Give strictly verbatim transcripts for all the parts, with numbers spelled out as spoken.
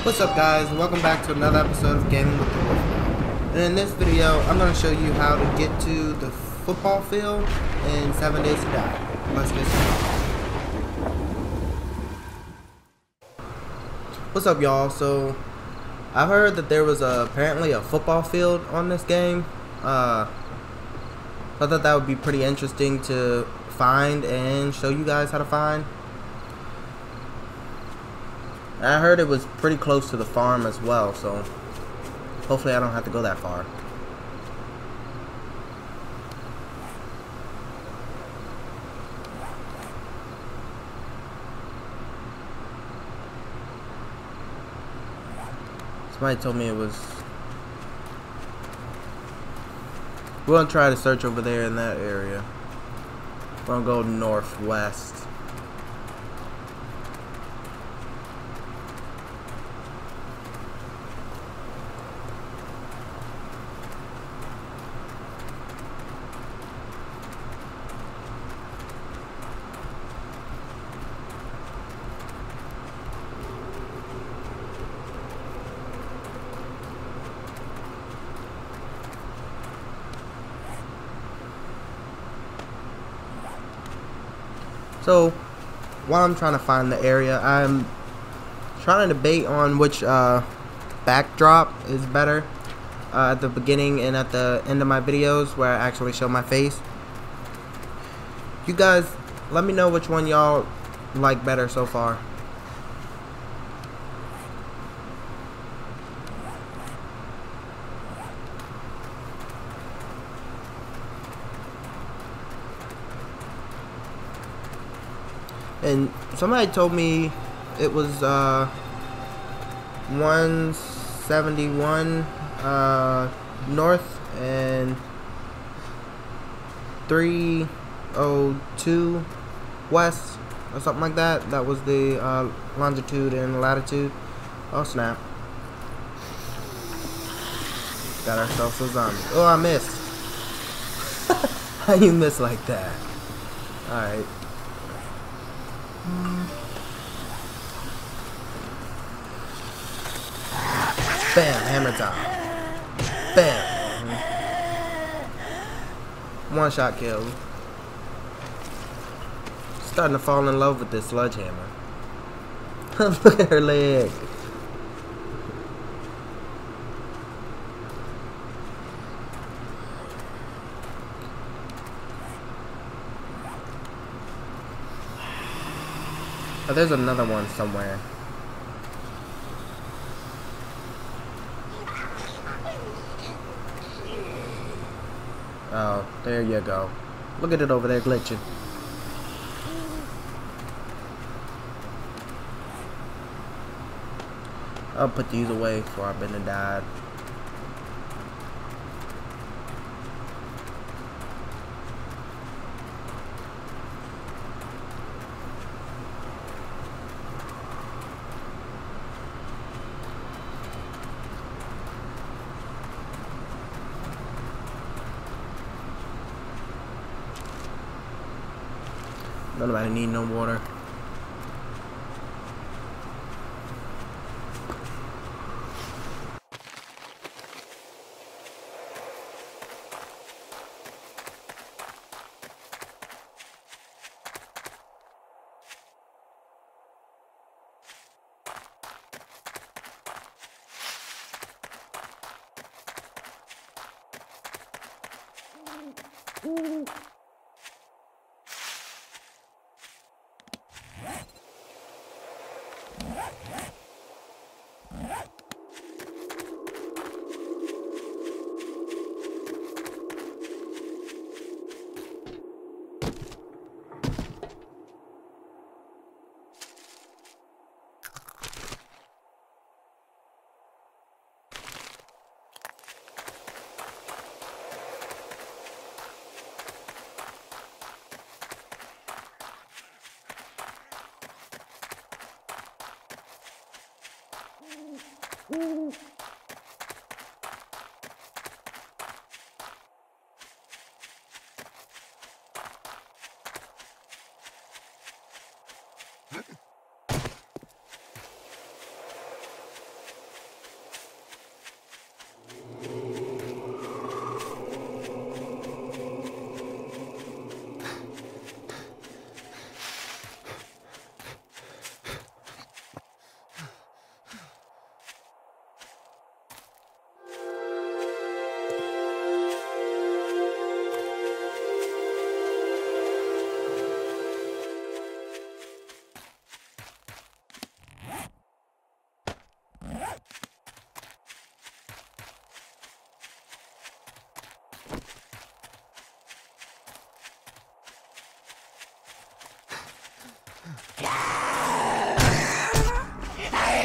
What's up, guys? Welcome back to another episode of Gaming with the Wolf. And in this video, I'm going to show you how to get to the football field in seven days to die. Let's get started. What's up, y'all? So, I heard that there was a, apparently a football field on this game. Uh, I thought that would be pretty interesting to find and show you guys how to find. I heard it was pretty close to the farm as well, so hopefully I don't have to go that far. Somebody told me it was... We're gonna try to search over there in that area. We're gonna go northwest. So, while I'm trying to find the area, I'm trying to debate on which uh, backdrop is better uh, at the beginning and at the end of my videos where I actually show my face. You guys, let me know which one y'all like better so far. And somebody told me it was uh, one seventy-one uh, north and three oh two west or something like that. That was the uh, longitude and latitude. Oh snap. Got ourselves a zombie. Oh, I missed. How you miss like that? Alright. Bam, hammer time. Bam. One shot kill. Starting to fall in love with this sledgehammer. Look at her leg. Oh, there's another one somewhere. Oh, there you go. Look at it over there glitching. I'll put these away before I've been and died. Nobody need no water.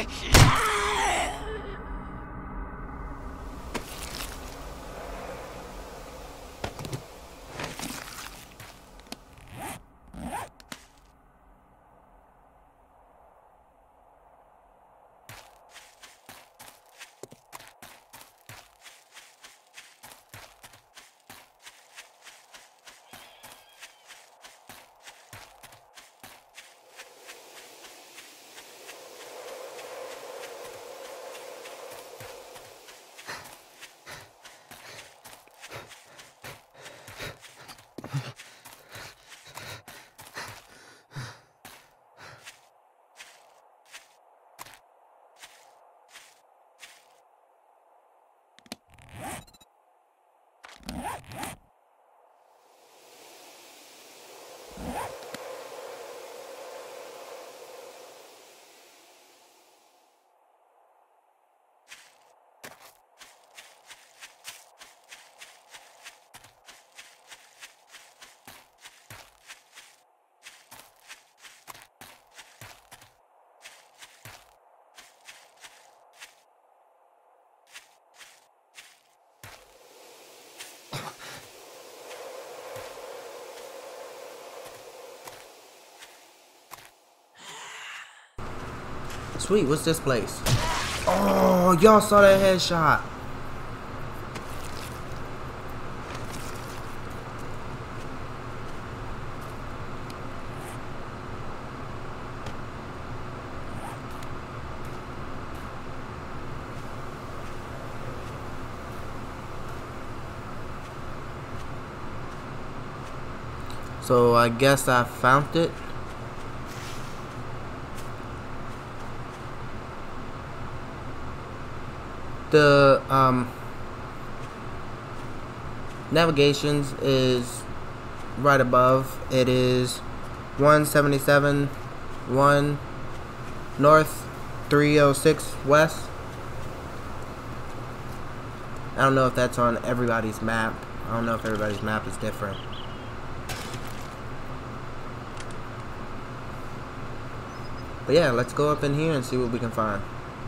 Sweet, what's this place? Oh, y'all saw that headshot. So I guess I found it. The um, navigations is right above. It is one seventy-seven, one north, three oh six west. I don't know if that's on everybody's map. I don't know if everybody's map is different. But yeah, let's go up in here and see what we can find.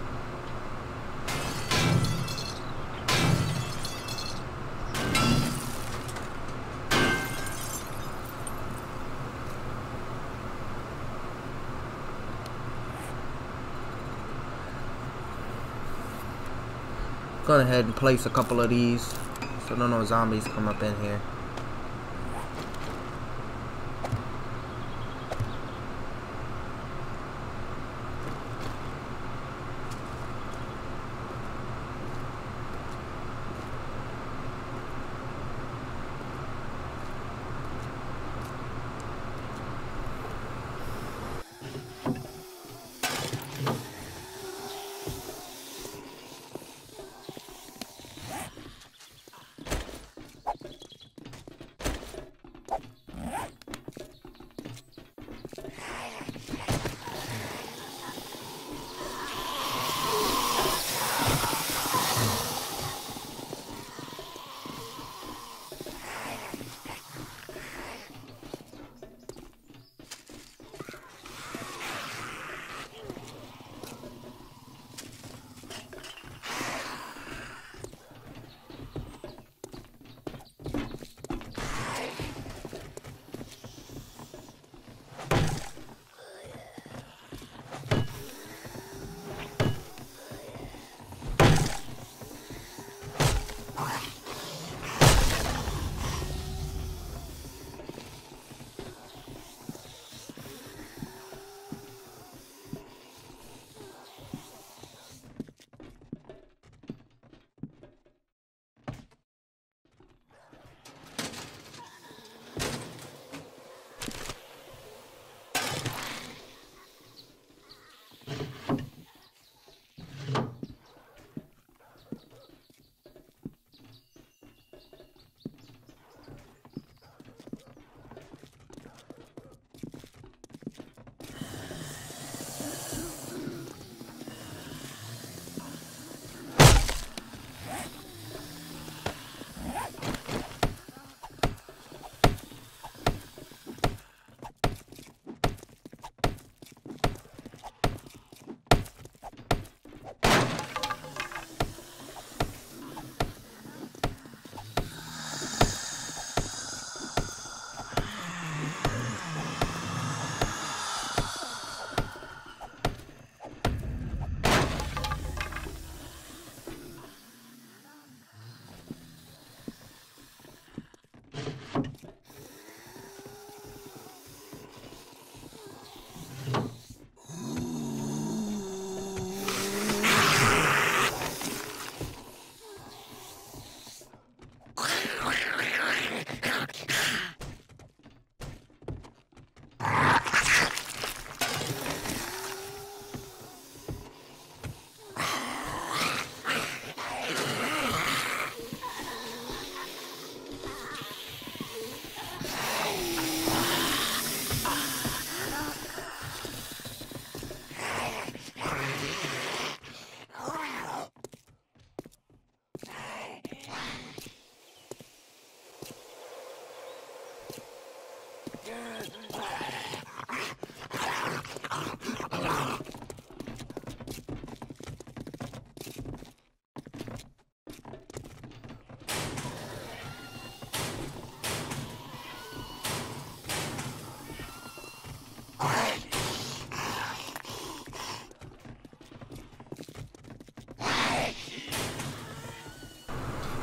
Go ahead and place a couple of these so no no zombies come up in here.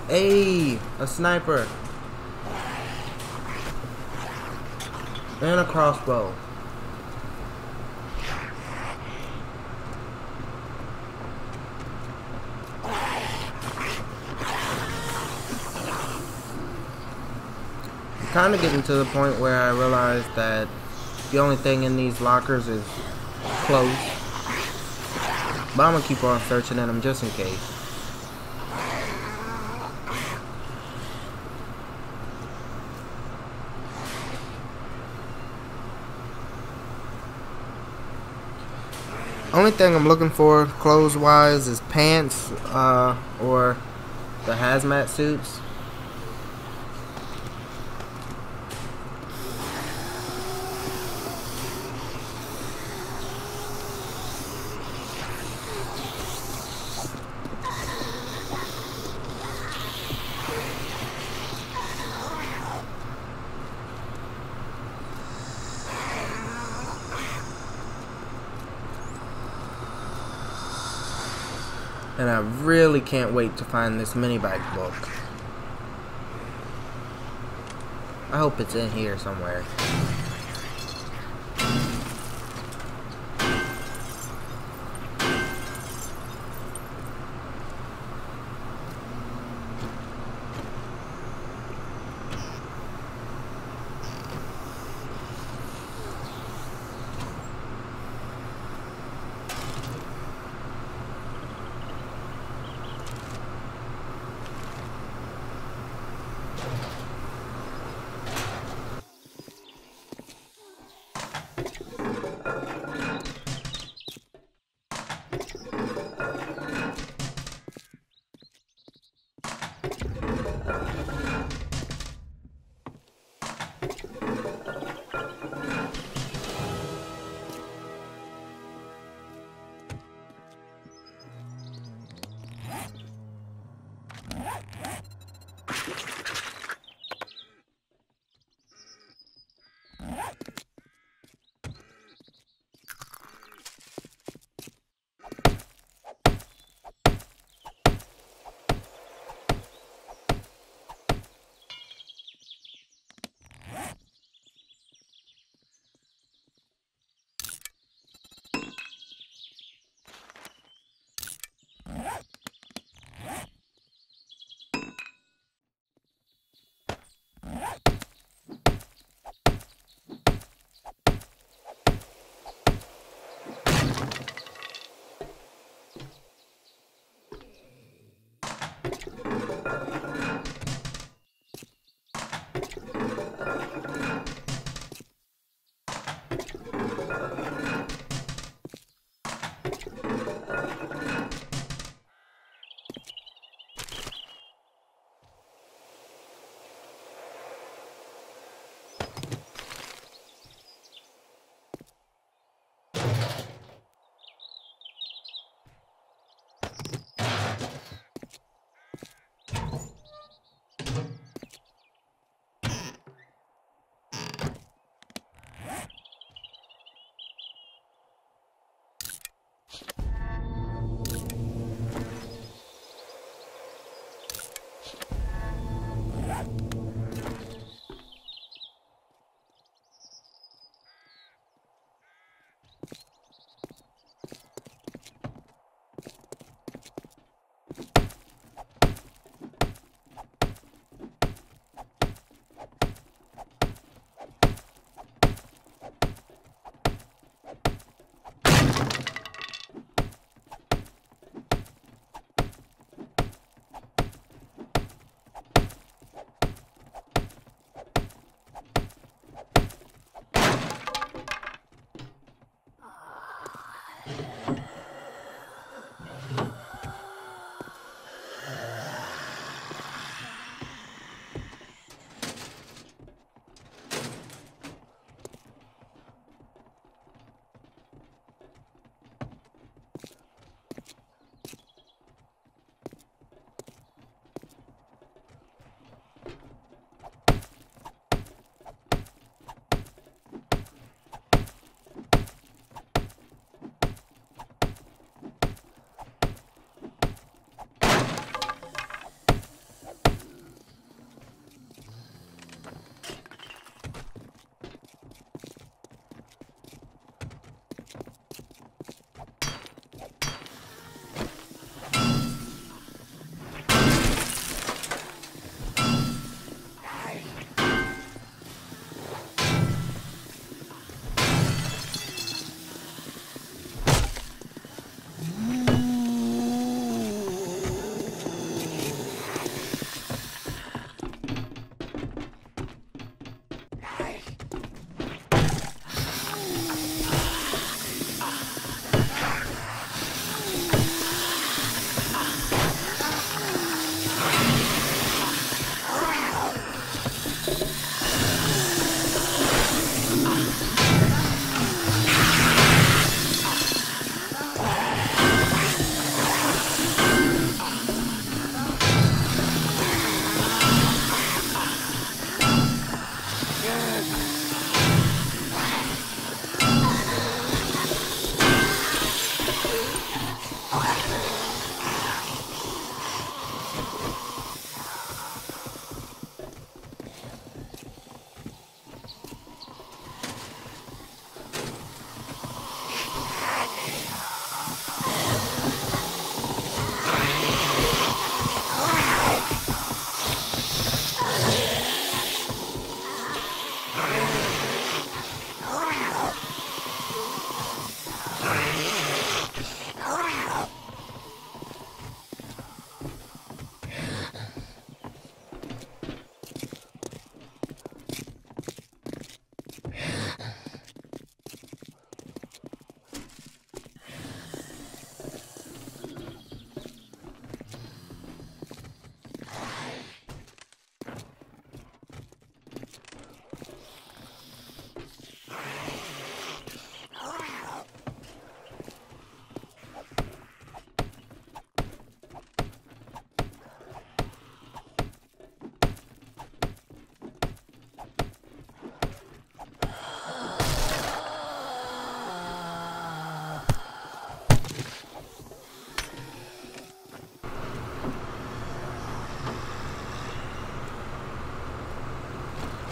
Hey, a sniper. And a crossbow. I'm kind of getting to the point where I realize that the only thing in these lockers is clothes. But I'm gonna keep on searching in them just in case. Only thing I'm looking for clothes wise is pants uh, or the hazmat suits. And I really can't wait to find this mini bike book. I hope it's in here somewhere.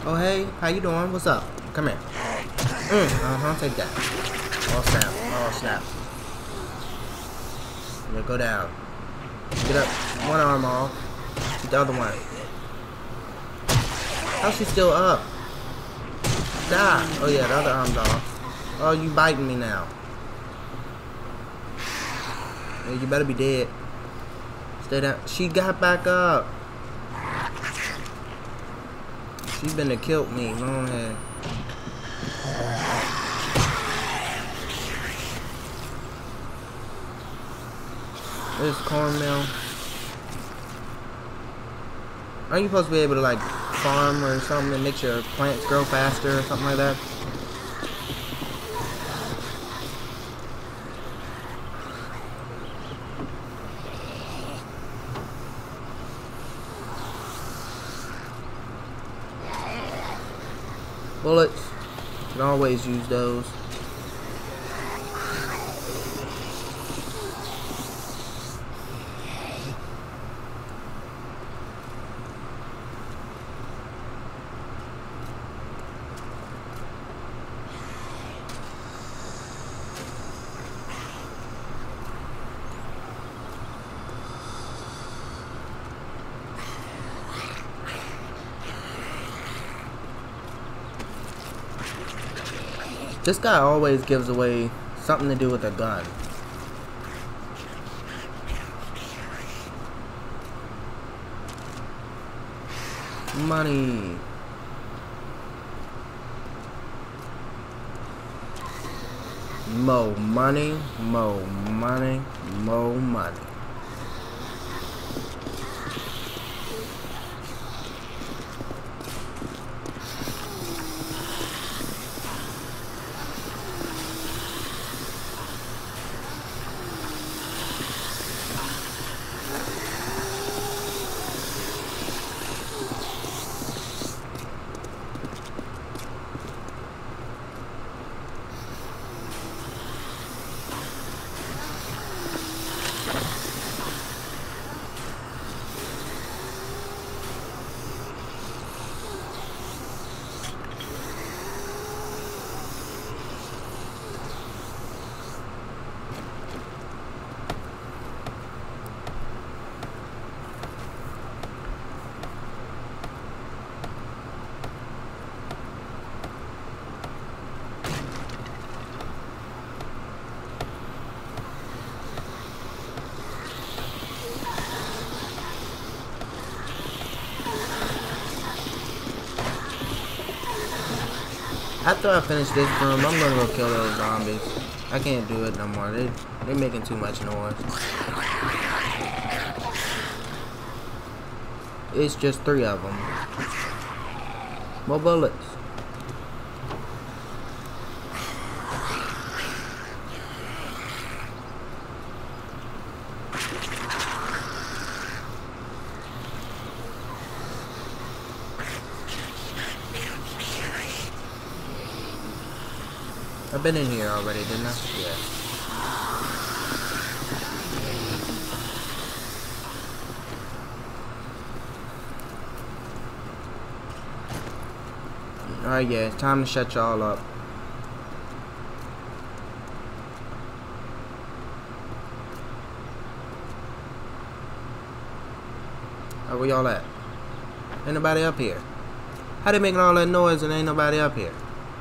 Oh hey, how you doing? What's up? Come here. Mm, uh-huh, take that. Oh snap. Oh snap. Yeah, go down. Get up. One arm off. Get the other one. How's she still up? Die. Oh yeah, the other arm's off. Oh, you biting me now. Yeah, you better be dead. Stay down. She got back up. She been to kill me. Go ahead. This cornmeal. Aren't you supposed to be able to like farm or something that makes your plants grow faster or something like that? Bullets. Can always use those. This guy always gives away something to do with a gun. Money. Mo money, mo money, mo money. After I finish this room, I'm gonna go kill those zombies. I can't do it no more. They they're making too much noise. It's just three of them. More bullets. I've been in here already, didn't I? Yeah. Alright, yeah, it's time to shut y'all up. Alright, where y'all at? Ain't nobody up here. How they making all that noise and ain't nobody up here?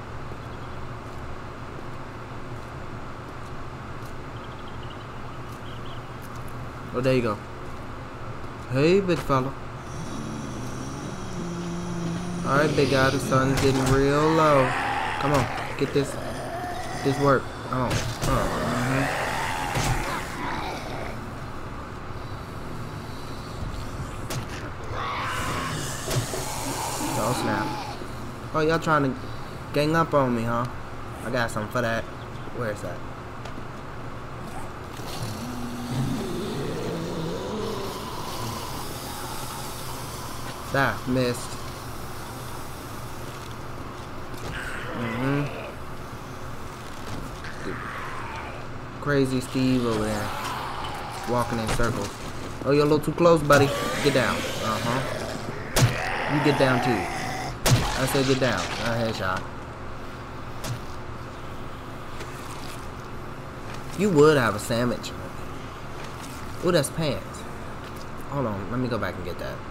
Oh, there you go. Hey, big fella. Alright, big guy, the sun's getting real low. Come on, get this this work. Oh, oh, mm-hmm. Oh, snap. Oh, y'all trying to gang up on me, huh? I got something for that. Where is that? Ah, missed. Mm-hmm. Crazy Steve over there. Walking in circles. Oh, you're a little too close, buddy. Get down. Uh-huh. You get down, too. I I said get down. Not a headshot. You would have a sandwich. Ooh, that's pants. Hold on, let me go back and get that.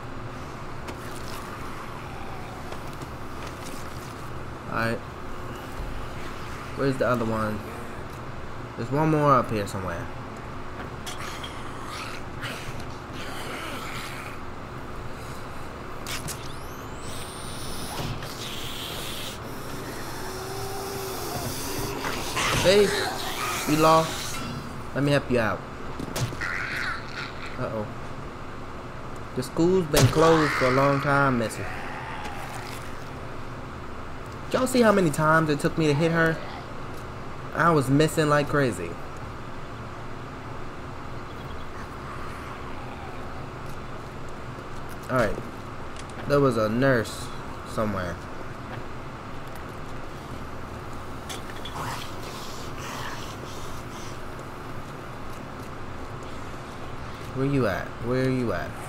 Alright. Where's the other one? There's one more up here somewhere. Hey, you lost? Let me help you out. Uh-oh. The school's been closed for a long time, Missy. Y'all see how many times it took me to hit her? I was missing like crazy. Alright. There was a nurse somewhere. Where you at? Where are you at?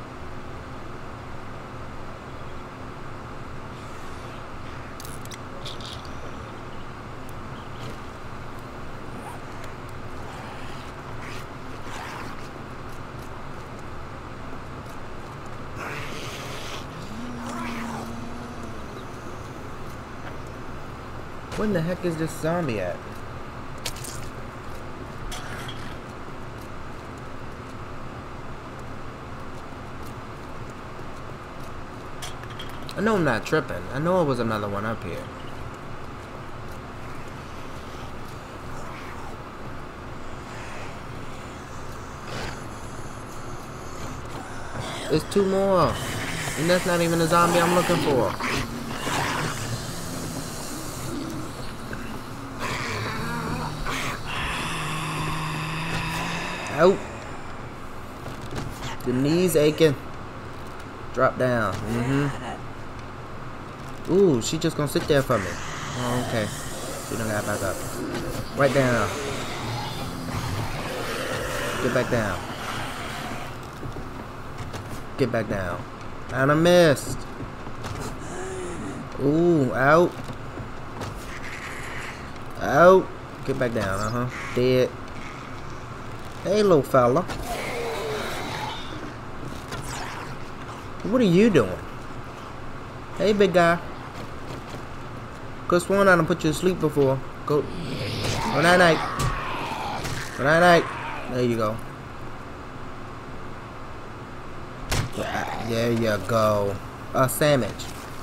Where the heck is this zombie at? I know I'm not tripping. I know it was another one up here. There's two more. And that's not even the zombie I'm looking for. Out. The knees aching. Drop down. Mm-hmm. Ooh, she just gonna sit there for me. Oh, okay. She done got back up. Right down. Get back down. Get back down. And I missed. Ooh, out. Out. Get back down, uh-huh. Dead. Hey, little fella. What are you doing? Hey, big guy. Could've sworn I done put you to sleep before. Go. Good night, night. Good night, night. There you go. There you go. A sandwich.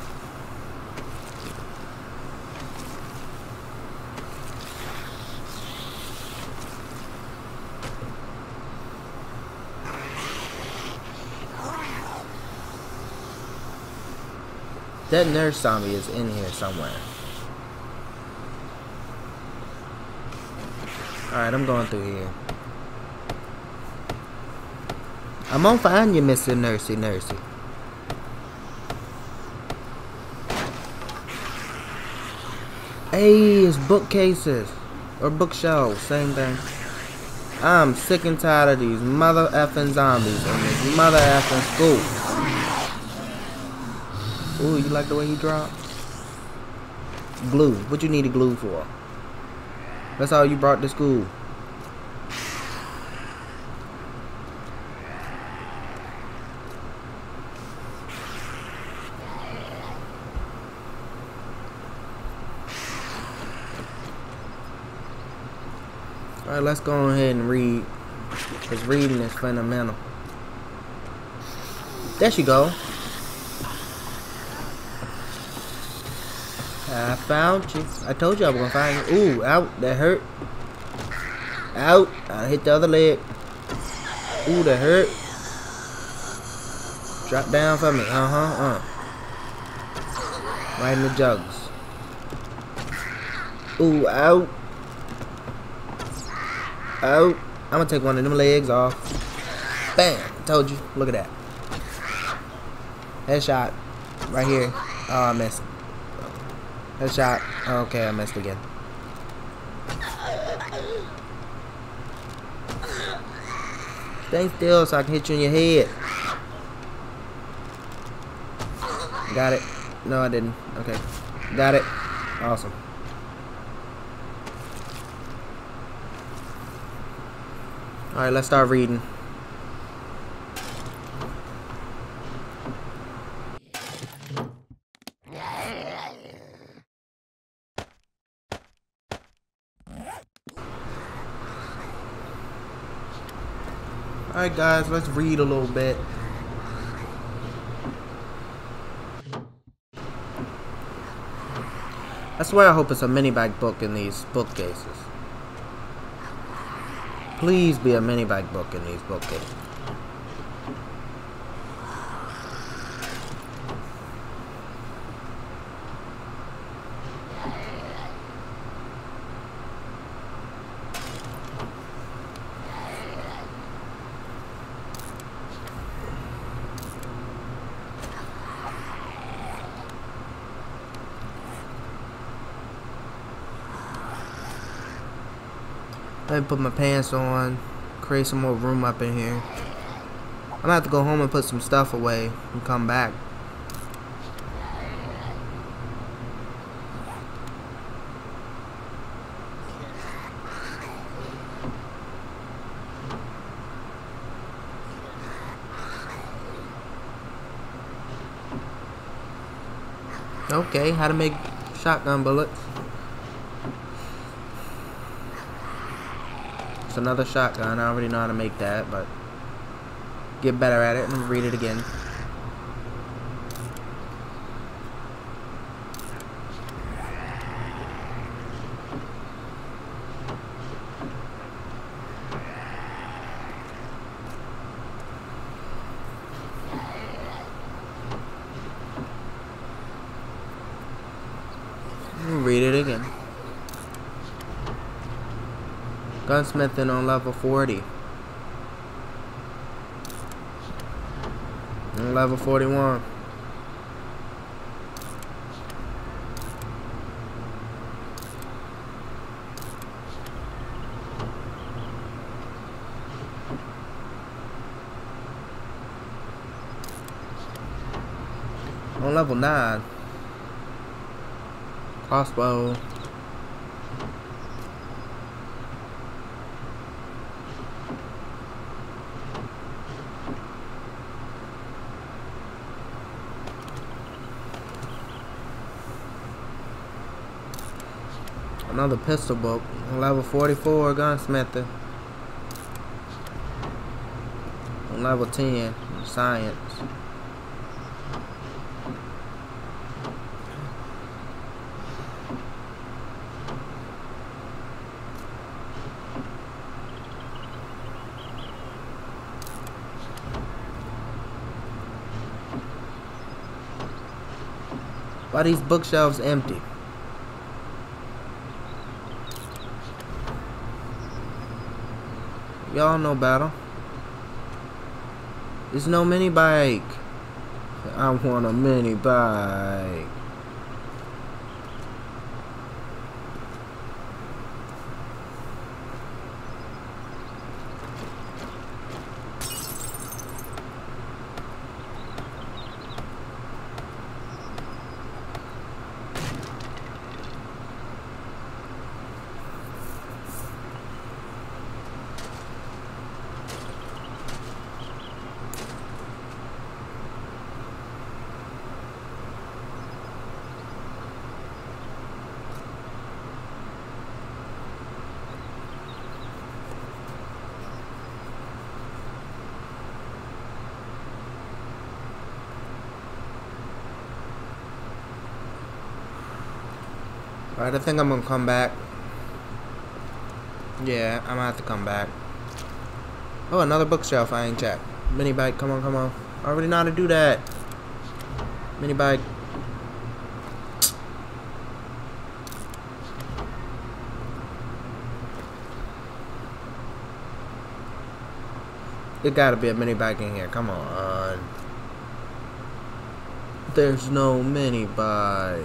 That nurse zombie is in here somewhere. Alright, I'm going through here. I'm gonna find you, Mister Nursey Nursey. Hey, it's bookcases. Or bookshelves, same thing. I'm sick and tired of these mother effing zombies in this mother effing school. Ooh, you like the way he dropped? Glue. What you need a glue for? That's all you brought to school. Alright, let's go ahead and read. Because reading is fundamental. There she go. I found you. I told you I was gonna find you. Ooh, out. That hurt. Out. I hit the other leg. Ooh, that hurt. Drop down for me. Uh-huh. Uh. Right in the jugs. Ooh, out. Out. I'm gonna take one of them legs off. Bam. Told you. Look at that. Headshot. Right here. Oh, I missed. Headshot. Okay, I missed again. Stay still so I can hit you in your head. Got it. No, I didn't. Okay. Got it. Awesome. Alright, let's start reading. Alright guys, let's read a little bit. I swear I hope it's a mini bag book in these bookcases. Please be a mini bag book in these bookcases. Let me put my pants on, create some more room up in here. I'm gonna have to go home and put some stuff away and come back. Okay, how to make shotgun bullets. It's another shotgun. I already know how to make that, but get better at it and read it again. Read it again. Gunsmithing on level forty. And level forty-one. On level nine. Crossbow. Another pistol book. Level forty-four gunsmithing. Level ten science. Why are these bookshelves empty? Y'all know better. There's no mini bike. I want a mini bike. Alright, I think I'm gonna come back. Yeah, I'm gonna have to come back. Oh, another bookshelf I ain't checked. Mini bike, come on, come on. I already know how to do that. Mini bike. It gotta be a mini bike in here, come on. There's no mini bike.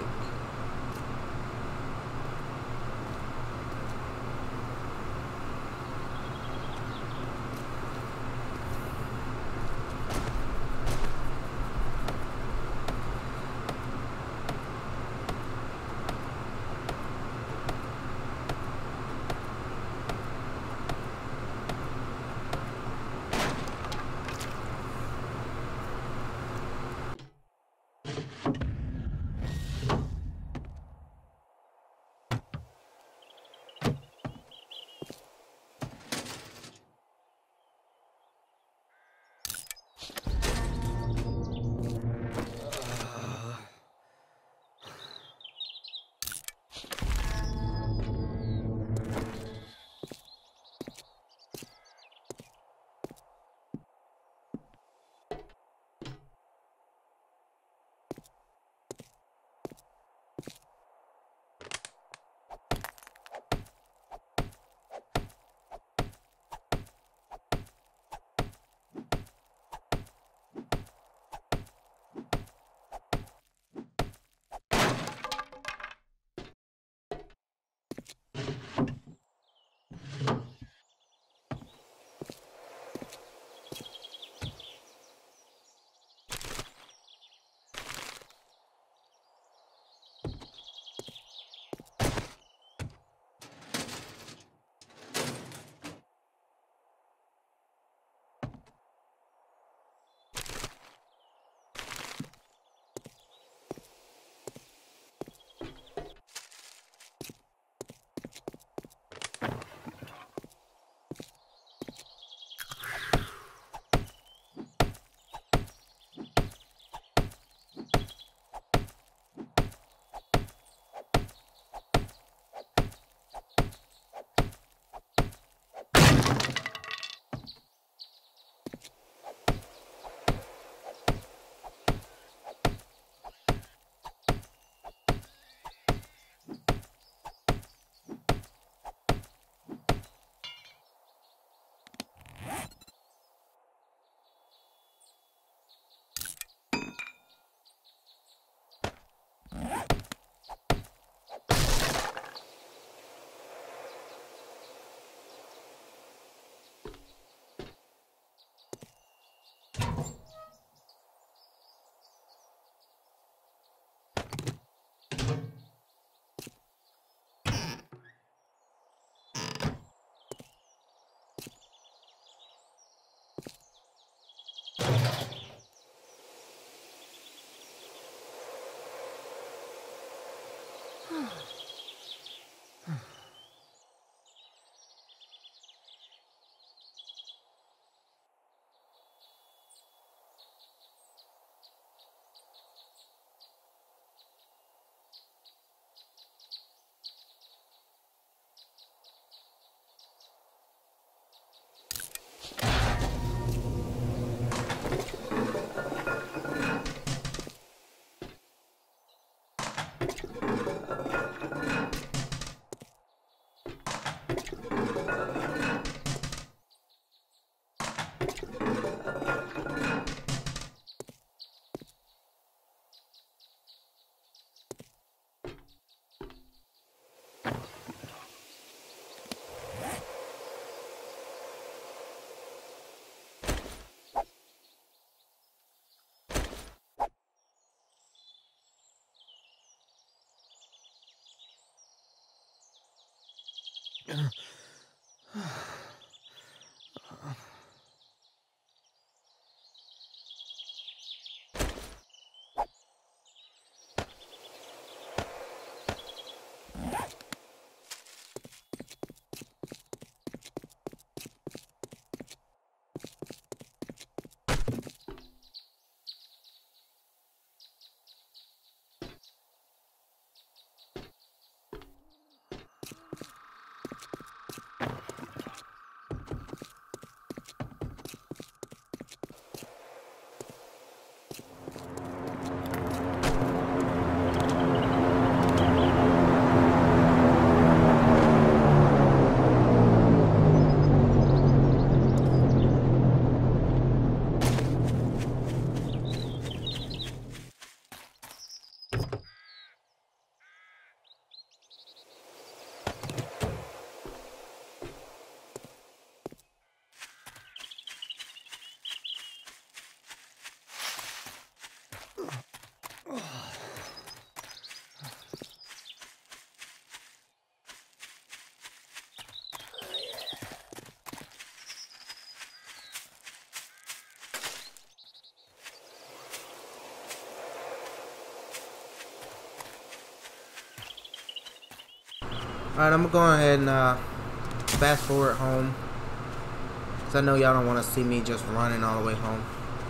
Alright, I'm gonna go ahead and uh, fast forward home, because I know y'all don't want to see me just running all the way home.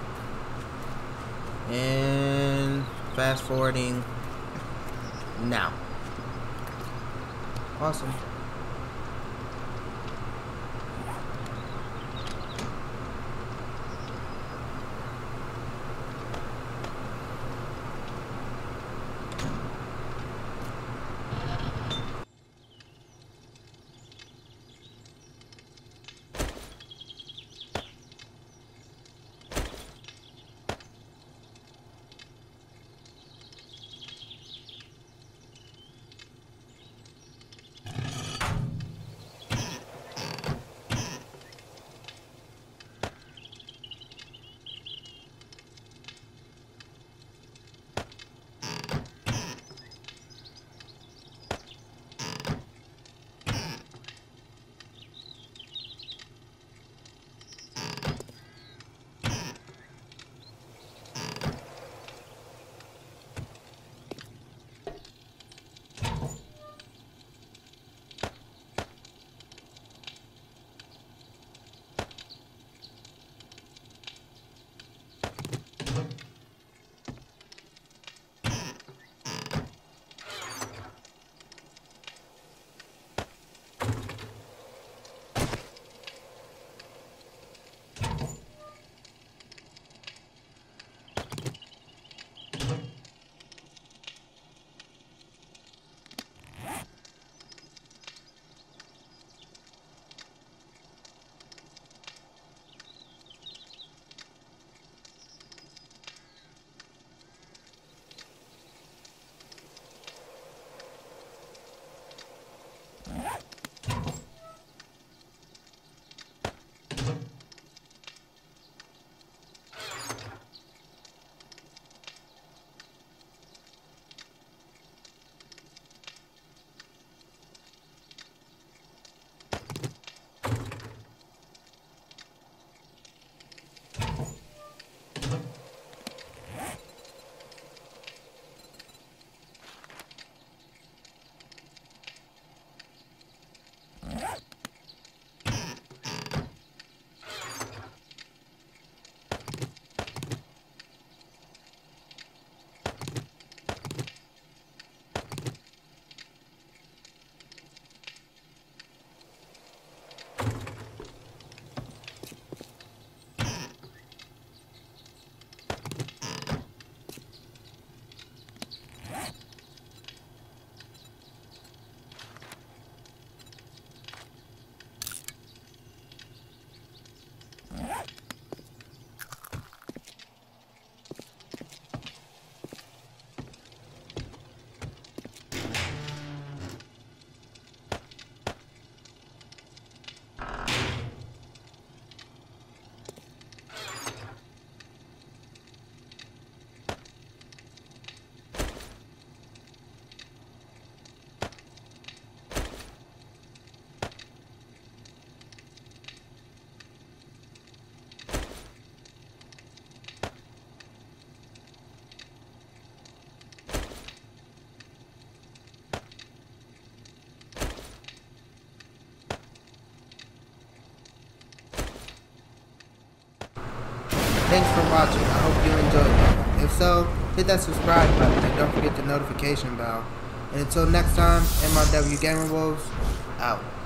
And fast forwarding now. Awesome. thanks for watching. I hope you enjoyed it. If so, hit that subscribe button and don't forget the notification bell. And until next time, M R W Gamer Wolves, out.